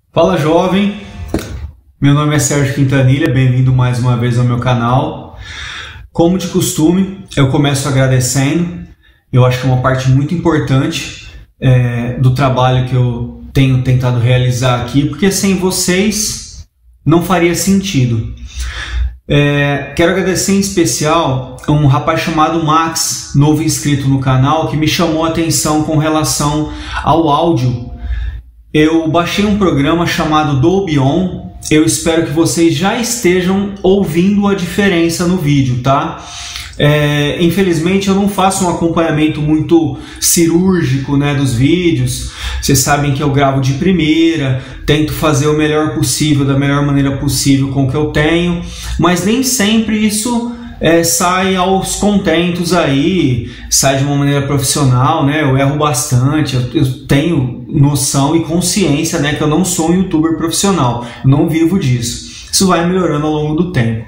Fala jovem, meu nome é Sérgio Quintanilha, bem-vindo mais uma vez ao meu canal. Como de costume, eu começo agradecendo. Eu acho que é uma parte muito importante do trabalho que eu tenho tentado realizar aqui, porque sem vocês não faria sentido. Quero agradecer em especial a um rapaz chamado Max, novo inscrito no canal, que me chamou a atenção com relação ao áudio. Eu baixei um programa chamado Dolby On. Eu espero que vocês já estejam ouvindo a diferença no vídeo, tá? Infelizmente eu não faço um acompanhamento muito cirúrgico, né, dos vídeos. Vocês sabem que eu gravo de primeira, tento fazer o melhor possível, da melhor maneira possível com o que eu tenho, mas nem sempre isso sai aos contentos aí, sai de uma maneira profissional, né? Eu erro bastante, eu tenho noção e consciência, né, que eu não sou um youtuber profissional, eu não vivo disso. Isso vai melhorando ao longo do tempo.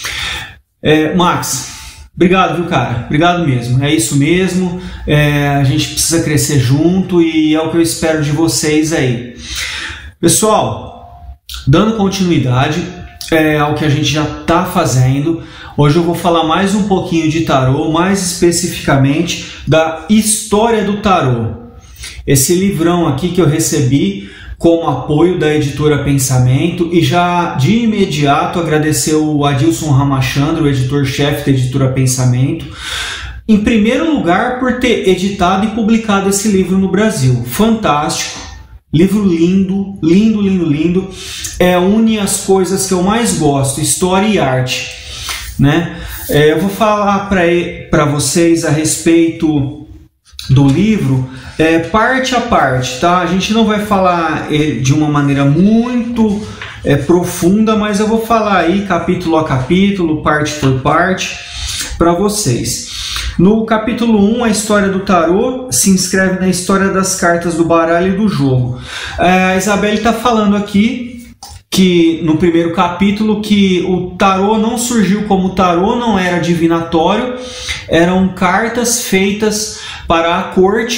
Max, obrigado, viu, cara? Obrigado mesmo, é isso mesmo. A gente precisa crescer junto e é o que eu espero de vocês aí. Pessoal, dando continuidade ao que a gente já está fazendo, hoje eu vou falar mais um pouquinho de tarô, mais especificamente da história do tarô. Esse livrão aqui que eu recebi como apoio da editora Pensamento, e já de imediato agradecer o Adilson Ramachandra, o editor-chefe da editora Pensamento, em primeiro lugar por ter editado e publicado esse livro no Brasil. Fantástico, livro lindo, lindo, lindo, lindo. Une as coisas que eu mais gosto, história e arte, né? Eu vou falar para vocês a respeito do livro parte a parte, tá? A gente não vai falar de uma maneira muito profunda, mas eu vou falar aí capítulo a capítulo, parte por parte, para vocês. No capítulo 1, a história do tarô se inscreve na história das cartas do baralho e do jogo. A Isabelle está falando aqui que no primeiro capítulo que o tarô não surgiu como tarô, não era divinatório, eram cartas feitas para a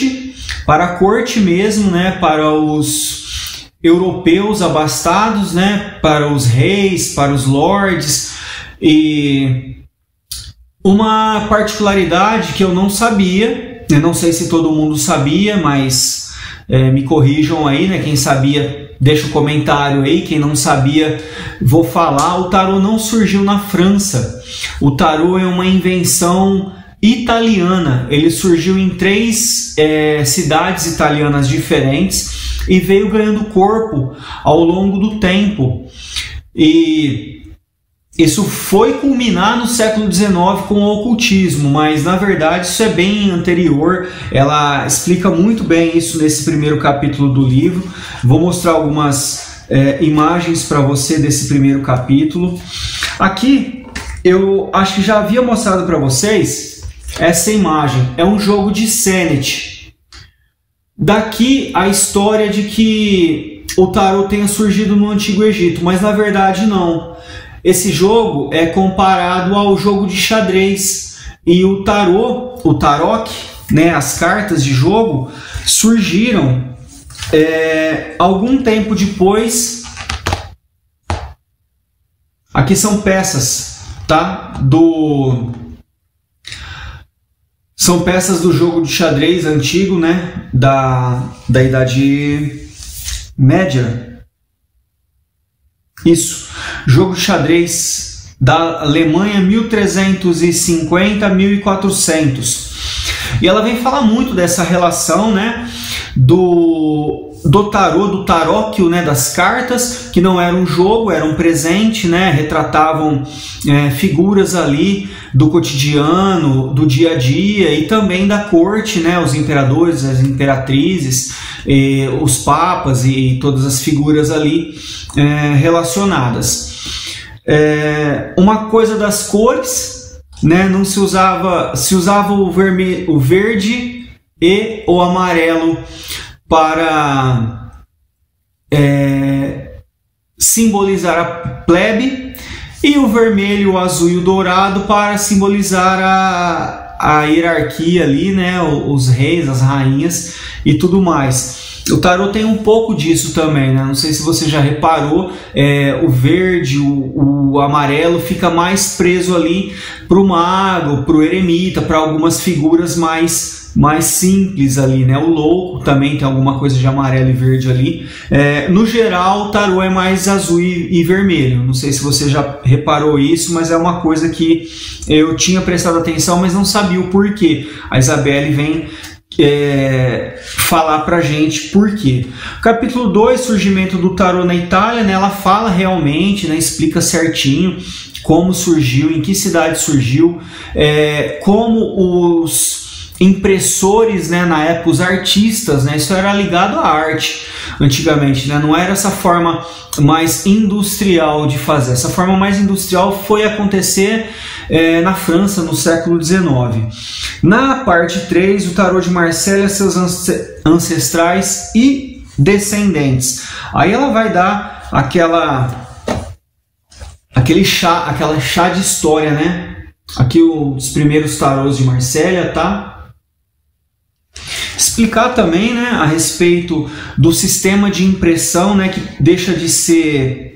corte mesmo, né, para os europeus abastados, né, para os reis, para os lords. E uma particularidade que eu não sabia, eu não sei se todo mundo sabia, mas me corrijam aí, né, quem sabia deixa o comentário aí, quem não sabia vou falar. O tarô não surgiu na França, o tarô é uma invenção italiana. Ele surgiu em 3 cidades italianas diferentes e veio ganhando corpo ao longo do tempo, e isso foi culminar no século XIX com o ocultismo, mas na verdade isso é bem anterior. Ela explica muito bem isso nesse primeiro capítulo do livro. Vou mostrar algumas imagens para você desse primeiro capítulo. Aqui eu acho que já havia mostrado para vocês essa imagem. É um jogo de Senet. Daqui a história de que o tarô tenha surgido no Antigo Egito, mas na verdade não. Esse jogo é comparado ao jogo de xadrez, e o tarô, o tarot, né, as cartas de jogo surgiram algum tempo depois. Aqui são peças, tá? São peças do jogo de xadrez antigo, né, da Idade Média. Isso, jogo de xadrez da Alemanha 1350 a 1400. E ela vem falar muito dessa relação, né, do tarô, do taróquio, né, das cartas, que não era um jogo, era um presente, né, retratavam figuras ali do cotidiano, do dia a dia, e também da corte, né, os imperadores, as imperatrizes, os papas e todas as figuras ali relacionadas. Uma coisa das cores, né, não se usava o verde e o amarelo para simbolizar a plebe, e o vermelho, o azul e o dourado para simbolizar a hierarquia ali, né, os reis, as rainhas e tudo mais. O tarô tem um pouco disso também, né? Não sei se você já reparou, o verde, o amarelo fica mais preso ali para o mago, para o eremita, para algumas figuras mais simples ali, né? O louco também tem alguma coisa de amarelo e verde ali. No geral, o tarô é mais azul e vermelho. Não sei se você já reparou isso, mas é uma coisa que eu tinha prestado atenção, mas não sabia o porquê. A Isabelle vem falar pra gente por quê. Capítulo 2, surgimento do tarô na Itália, né? Ela fala realmente, né? Explica certinho como surgiu, em que cidade surgiu, como os impressores, né, na época, os artistas, né, isso era ligado à arte antigamente, né, não era essa forma mais industrial de fazer. Essa forma mais industrial foi acontecer na França no século XIX. Na parte 3, o tarô de Marselha, seus ancestrais e descendentes. Aí ela vai dar aquela chá de história, né? Aqui os primeiros tarôs de Marselha, tá? Explicar também, né, a respeito do sistema de impressão, né, que deixa de ser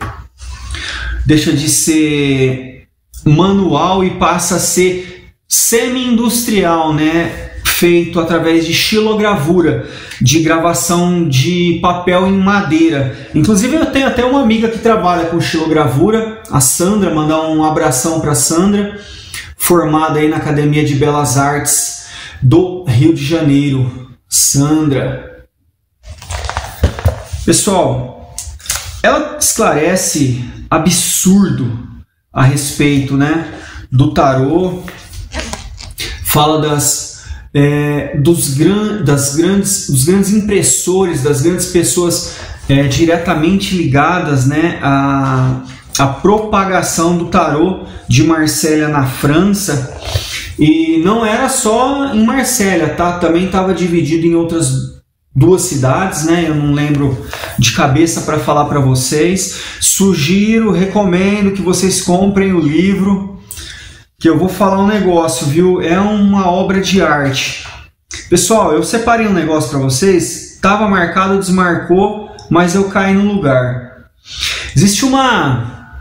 manual e passa a ser semi-industrial, né, feito através de xilogravura, de gravação de papel em madeira. Inclusive eu tenho até uma amiga que trabalha com xilogravura, a Sandra, mandar um abração para Sandra, formada aí na Academia de Belas Artes do Rio de Janeiro. Sandra. Pessoal, ela esclarece absurdo a respeito, né, do tarô, fala dos grandes impressores, das grandes pessoas diretamente ligadas, né, à propagação do tarô de Marselha na França. E não era só em Marselha, tá? Também estava dividido em outras 2 cidades, né? Eu não lembro de cabeça para falar para vocês. Sugiro, recomendo que vocês comprem o livro, que eu vou falar um negócio, viu? É uma obra de arte. Pessoal, eu separei um negócio para vocês. Estava marcado, desmarcou, mas eu caí no lugar. Existe uma...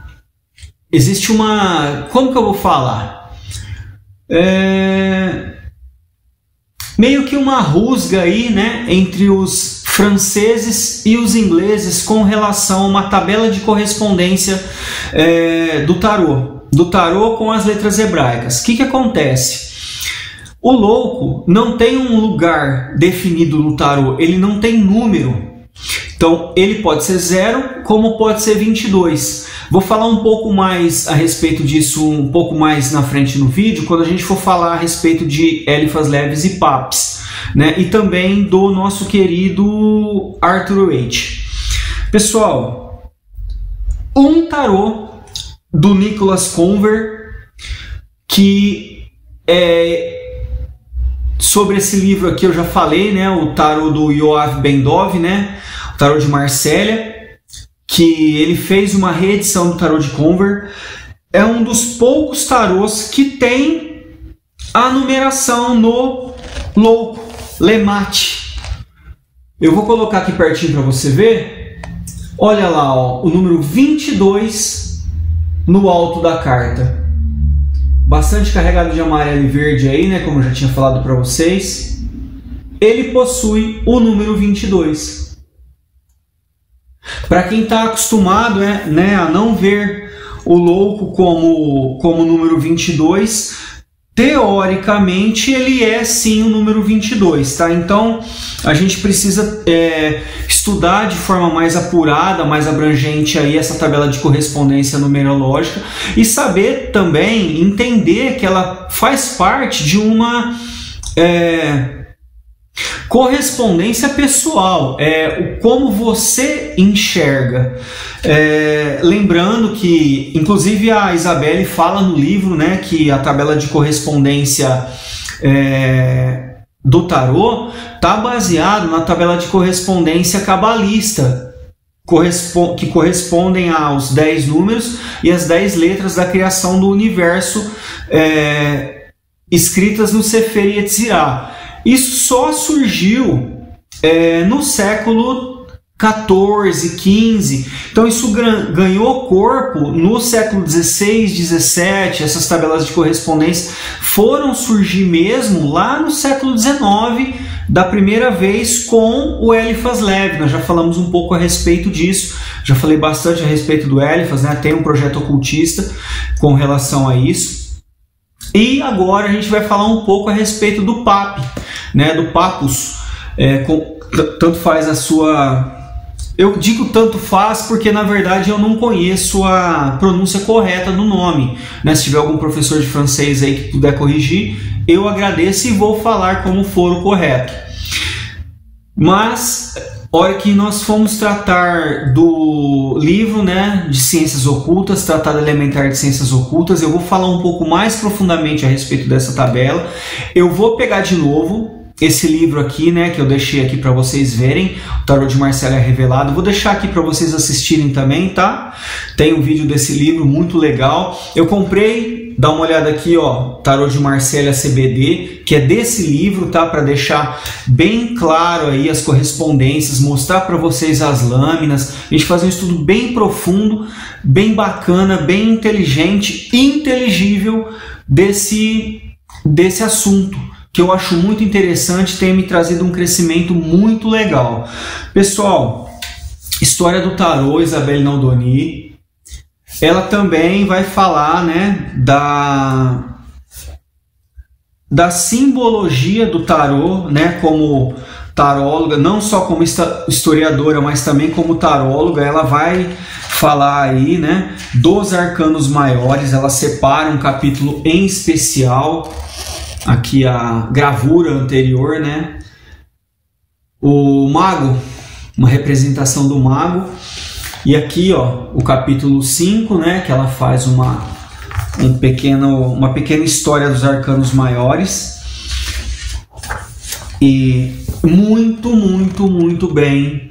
Como que eu vou falar? Meio que uma rusga aí, né, entre os franceses e os ingleses com relação a uma tabela de correspondência do tarô com as letras hebraicas. O que acontece? O louco não tem um lugar definido no tarô, ele não tem número. Então ele pode ser 0 como pode ser 22. Vou falar um pouco mais a respeito disso um pouco mais na frente no vídeo, quando a gente for falar a respeito de Eliphas Levi e Papes, né? E também do nosso querido Arthur Waite. Pessoal, um tarô do Nicholas Conver, que sobre esse livro aqui eu já falei, né? O tarô do Yoav Ben-Dov, né? O tarô de Marselha, que ele fez uma reedição do tarô de Conver. É um dos poucos tarôs que tem a numeração no louco, Lemate. Eu vou colocar aqui pertinho para você ver. Olha lá, ó, o número 22 no alto da carta. Bastante carregado de amarelo e verde aí, né, como eu já tinha falado para vocês. Ele possui o número 22. Para quem está acostumado, né, a não ver o louco como número 22, teoricamente ele é sim o número 22, tá? Então a gente precisa estudar de forma mais apurada, mais abrangente aí essa tabela de correspondência numerológica e saber também, entender que ela faz parte de uma correspondência pessoal, como você enxerga. Lembrando que, inclusive, a Isabelle fala no livro, né, que a tabela de correspondência do tarô está baseado na tabela de correspondência cabalista, que correspondem aos 10 números e as 10 letras da criação do universo escritas no Sefer Yetzirah. Isso só surgiu no século 14, 15. Então isso ganhou corpo no século 16, 17. Essas tabelas de correspondência foram surgir mesmo lá no século 19, da primeira vez com o Eliphas Levi. Nós já falamos um pouco a respeito disso, já falei bastante a respeito do Eliphas, né? Tem um projeto ocultista com relação a isso. E agora a gente vai falar um pouco a respeito do Papi, né? Do Papus. Tanto faz a sua... Eu digo tanto faz porque na verdade eu não conheço a pronúncia correta do nome, né? Se tiver algum professor de francês aí que puder corrigir, eu agradeço e vou falar como for o correto. Mas, hora que nós fomos tratar do livro, né, de Ciências Ocultas, Tratado Elementar de Ciências Ocultas, eu vou falar um pouco mais profundamente a respeito dessa tabela. Eu vou pegar de novo esse livro aqui, né, que eu deixei aqui para vocês verem, o Tarô de Marcélia Revelado. Vou deixar aqui para vocês assistirem também, tá? Tem um vídeo desse livro muito legal. Eu comprei, dá uma olhada aqui, ó, Tarô de Marcélia CBD, que é desse livro, tá? Para deixar bem claro aí as correspondências, mostrar para vocês as lâminas, a gente fazer um estudo bem profundo, bem bacana, bem inteligente, inteligível desse assunto, que eu acho muito interessante, tem me trazido um crescimento muito legal. Pessoal, História do Tarô, Isabelle Naldoni, ela também vai falar, né, da simbologia do tarô, né, como taróloga, não só como historiadora, mas também como taróloga. Ela vai falar aí, né, dos arcanos maiores. Ela separa um capítulo em especial. Aqui a gravura anterior, né? O mago, uma representação do mago. E aqui, ó, o capítulo 5, né? Que ela faz uma pequena história dos arcanos maiores. E muito bem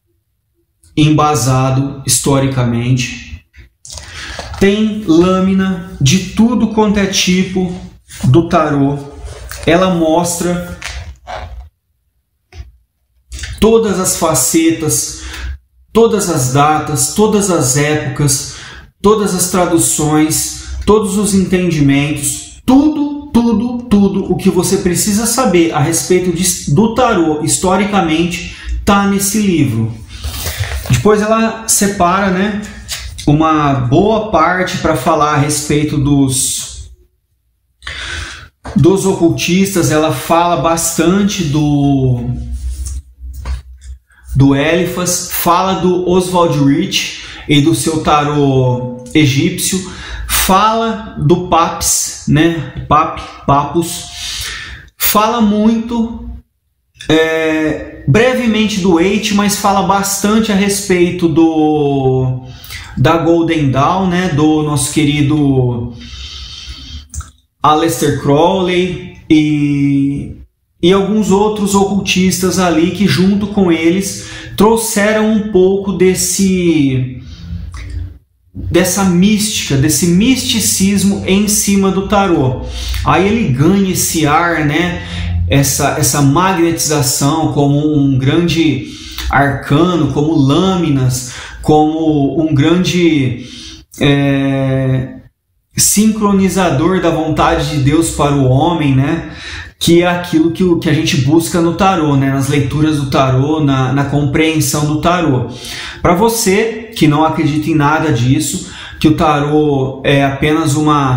embasado historicamente. Tem lâmina de tudo quanto é tipo do tarô. Ela mostra todas as facetas, todas as datas, todas as épocas, todas as traduções, todos os entendimentos, tudo o que você precisa saber a respeito do tarô historicamente está nesse livro. Depois ela separa, né, uma boa parte para falar a respeito dos ocultistas. Ela fala bastante do Eliphas, fala do Oswald Rich e do seu tarô egípcio, fala do Papus, né, Papus, fala muito brevemente do Eight, mas fala bastante a respeito da Golden Dawn, né, do nosso querido Aleister Crowley e alguns outros ocultistas ali que junto com eles trouxeram um pouco dessa mística, desse misticismo em cima do tarô. Aí ele ganha esse ar, né, essa magnetização como um grande arcano, como lâminas, como um grande sincronizador da vontade de Deus para o homem, né? Que é aquilo que a gente busca no tarô, né? Nas leituras do tarô, na compreensão do tarô. Para você que não acredita em nada disso, que o tarô é apenas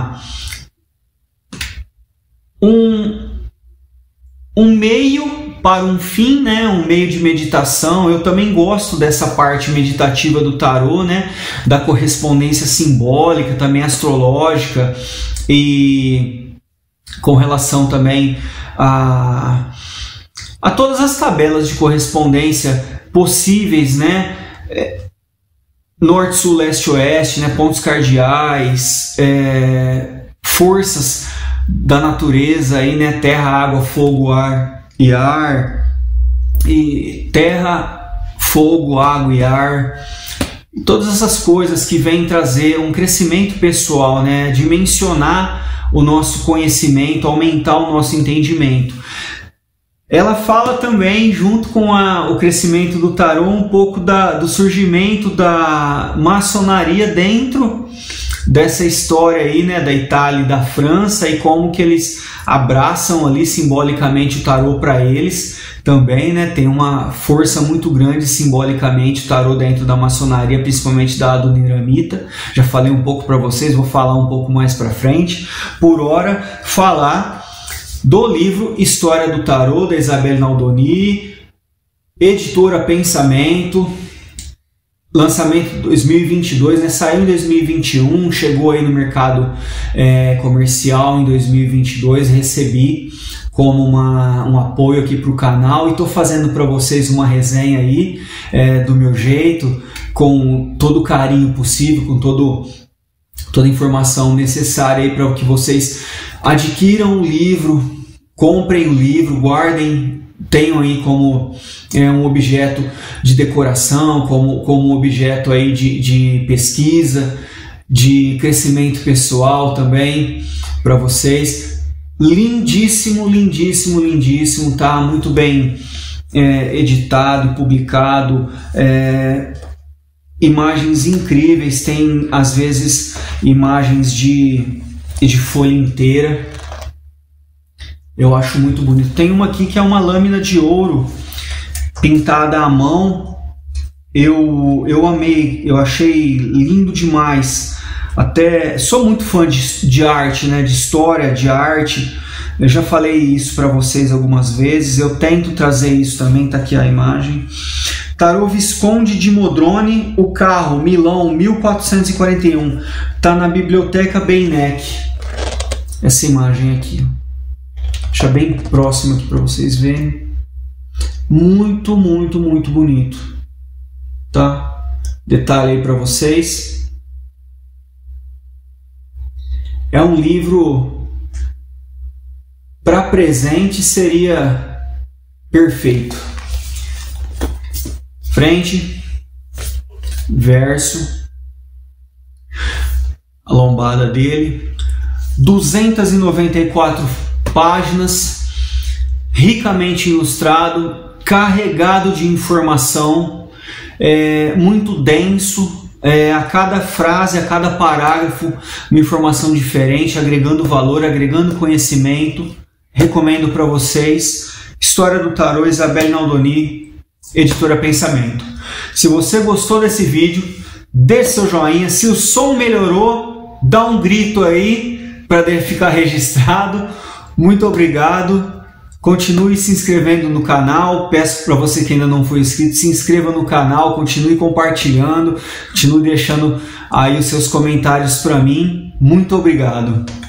um meio para um fim, né? Um meio de meditação. Eu também gosto dessa parte meditativa do tarô, né? Da correspondência simbólica, também astrológica, e com relação também a todas as tabelas de correspondência possíveis, né? Norte, sul, leste, oeste, né? Pontos cardeais, forças da natureza aí, né? Terra, água, fogo, ar e ar, e terra, fogo, água e ar, todas essas coisas que vêm trazer um crescimento pessoal, né? Dimensionar o nosso conhecimento, aumentar o nosso entendimento. ela fala também, junto com o crescimento do tarô, um pouco do surgimento da maçonaria dentro dessa história aí, né, da Itália e da França, e como que eles abraçam ali simbolicamente o tarô para eles também, né? Tem uma força muito grande simbolicamente o tarô dentro da maçonaria, principalmente da Adoniramita. Já falei um pouco para vocês, vou falar um pouco mais para frente. Por hora, falar do livro História do Tarô, da Isabelle Naldoni, editora Pensamento, lançamento 2022, né? Saiu em 2021, chegou aí no mercado comercial em 2022, recebi como um apoio aqui para o canal e estou fazendo para vocês uma resenha aí do meu jeito, com todo o carinho possível, com toda a informação necessária para que vocês adquiram o livro, comprem o livro, guardem, tenham aí como um objeto de decoração, como objeto aí de pesquisa, de crescimento pessoal também para vocês. Lindíssimo, lindíssimo, lindíssimo, tá muito bem editado e publicado, imagens incríveis, tem às vezes imagens de folha inteira, eu acho muito bonito. Tem uma aqui que é uma lâmina de ouro pintada à mão, eu amei, eu achei lindo demais. Até sou muito fã de arte, né, de história, de arte. Eu já falei isso para vocês algumas vezes. Eu tento trazer isso também. Tá aqui a imagem. Tarô Visconde de Modrone, o carro, Milão, 1441. Tá na Biblioteca Beinecke. Essa imagem aqui. Deixa bem próximo aqui para vocês verem. Muito, muito, muito bonito. Tá? Detalhe aí para vocês. É um livro para presente, seria perfeito. Frente, verso, a lombada dele, 294 páginas, ricamente ilustrado, carregado de informação, muito denso. A cada frase, a cada parágrafo, uma informação diferente, agregando valor, agregando conhecimento. Recomendo para vocês. História do Tarô, Isabelle Naldoni, editora Pensamento. Se você gostou desse vídeo, deixe seu joinha. Se o som melhorou, dá um grito aí para ficar registrado. Muito obrigado. Continue se inscrevendo no canal, peço para você que ainda não foi inscrito, se inscreva no canal, continue compartilhando, continue deixando aí os seus comentários para mim. Muito obrigado.